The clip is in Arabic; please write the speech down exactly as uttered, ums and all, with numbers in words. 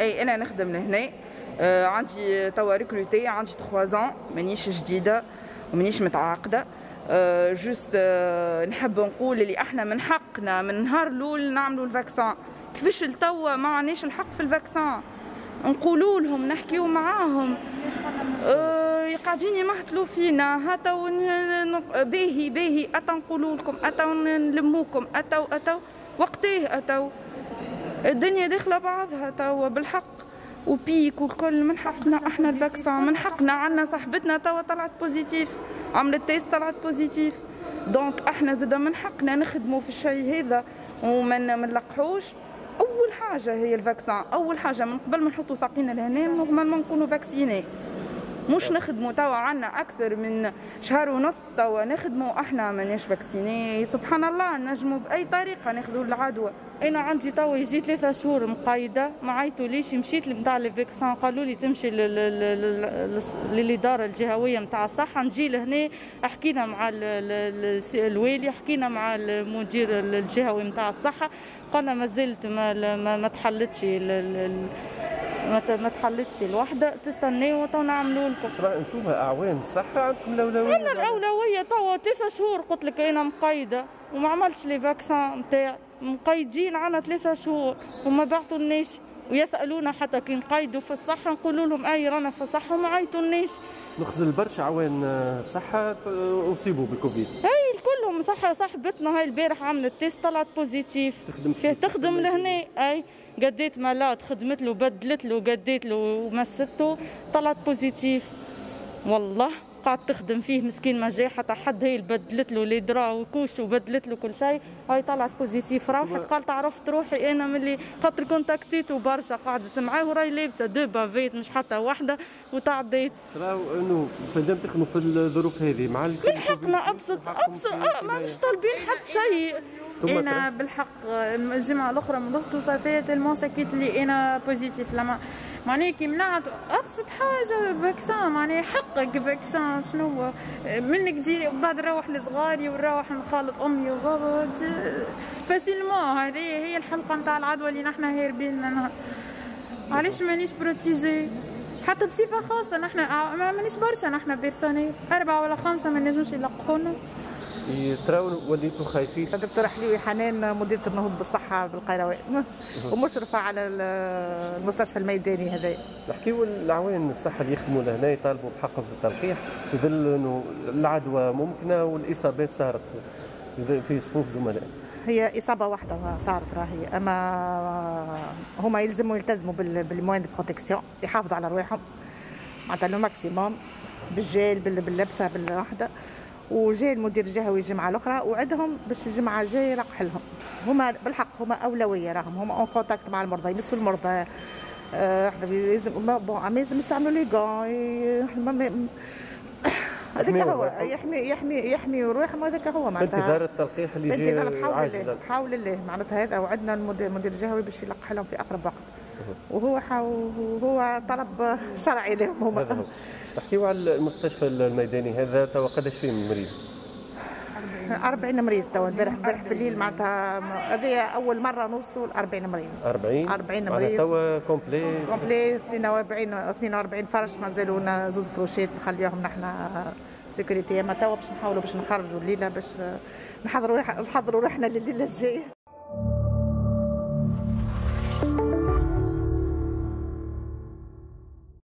اي انا نخدم لهنا. آه عندي توا ريكروتي، عندي ثلاثة زون، مانيش جديده ومانيش متعاقده. آه جوست آه نحب نقول اللي احنا من حقنا من النهار الاول نعملوا الفاكسان. كيفاش لتوا ما عندناش الحق في الفاكسان؟ نقولوا لهم نحكيو معاهم. آه قاعدين يمهتلوا فينا. هاتوا باهي باهي اتوا نقولوا لكم، اتوا نلموكم، اتوا اتوا وقتيه اتوا. الدنيا داخله بعضها توا بالحق، وبيك والكل من حقنا احنا الفاكسان، من حقنا. عندنا صاحبتنا توا طلعت بوزيتيف، عملت تيست طلعت بوزيتيف. دونك احنا زادا من حقنا نخدموا في الشيء هذا وما نلقحوش. اول حاجه هي الفاكسان، اول حاجه من قبل ما نحطوا ساقينا لهنا نورمالمون نكونوا فاكسيني. مش نخدموا توا عنا اكثر من شهر ونص توا نخدموا احنا ماناش فاكسيني. سبحان الله نجموا باي طريقه ناخذوا العدوى. انا عندي توا يجي ثلاثة شهور مقيده، ما عيطوليش. مشيت لنتاع لي فاكسان قالوا لي تمشي للاداره الجهويه نتاع الصحه. نجي لهنا حكينا مع الوالي، حكينا مع المدير الجهوي نتاع الصحه، قالنا ما زلت ما ما تحلتش ما تحلتش الوحده، تستناو تو نعملوا لكم. صراحه انتم اعوان الصحه عندكم الاولويه. عندنا الاولويه توا ثلاثة شهور قلت لك انا مقيده وما عملتش لي فاكسان نتاعي. مقيدين عنا ثلاثة شهور وما بعثولناش، ويسالونا حتى كي نقيدوا في الصحه نقولوا لهم اي رانا في الصحه وما عيطولناش. نخزل برشا عوان الصحه اصيبوا بالكوفيد. اي كلهم صحه. صاحبتنا هاي البارح عملت تيست طلعت بوزيتيف، تخدم تخدم لهنا. اي قديت مالات خدمت له بدلت له قديت له ومسته طلعت بوزيتيف. والله قاعد تخدم فيه مسكين ما جاي حتى حد. هي بدلت له لي درا وكوش وبدلت له كل شيء. هاي طلعت بوزيتيف. روحت قالت عرفت روحي انا ملي خاطر كونتاكتيته برشا قعدت معاه وراي لابسه دو بافيت مش حتى واحده وتعديت. راهو انه فدام تخدموا في الظروف هذه مع من حقنا ابسط ابسط آه ما مش طالبين حتى شيء. انا بالحق الجمعه الاخرى مرضت وصار فيا تلمون شكيت لي انا بوزيتيف. لما معناها كي منعت ابسط حاجه فاكسان، معناها حقك فاكسان. شنو منك ديري وبعد نروح لصغاري ونروح نخالط امي وبابا فاسيلمون. هذه هي الحلقه نتاع العدوى اللي نحن هاربين منها. علاش مانيش بروتيجي حتى بصفه خاصه؟ نحن مانيش برشا، نحن بيرسونيل اربعه ولا خمسه ما نجمش يلقحونا. تراو وليتوا خايفين؟ دكتور حليوي حنان مديرة النهوض بالصحة بالقيروان ومشرفة على المستشفى الميداني هذا. نحكيو العوان الصحة اللي يخدموا لهنا يطالبوا بحقهم في التلقيح في ظل انه العدوى ممكنة والاصابات صارت في صفوف زملاء. هي إصابة واحدة صارت راهي، أما هما يلزموا يلتزموا بالموان دو بروتيكسيون، يحافظوا على رواحهم معناتها لو ماكسيموم بالجيل باللبسة بالوحدة. وجاي المدير الجهوي الجمعه الاخرى وعدهم باش الجمعه الجايه يلقح لهم. هما بالحق هما اولويه، راهم هما اون كونتاكت مع المرضى، يمسوا المرضى. احنا لازم بون لازم يستعملوا لي غون. هذاك هو يحمي يحمي يحمي روحهم. هذاك هو معناتها في انتظار التلقيح اللي جاي عاجلا. حول الله معناتها هذا وعدنا المدير الجهوي باش يلقح لهم في اقرب وقت. وهو هو طلب شرعي لهم هما. نحكيو على المستشفى الميداني هذا توا قداش فيه من مريض؟ أربعين مريض توا. امبارح امبارح في الليل معناتها هذه أول مرة نوصلوا ل أربعين مريض. أربعين؟ أربعين مريض توا كومبلي؟ كومبلي اثنين وأربعين اثنين وأربعين فرش. مازالوا لنا زوز فروشات نخليهم نحن سيكوريتي. أما توا باش نحاولوا باش نخرجوا الليلة باش نحضروا نحضروا روحنا لليلة الجاية.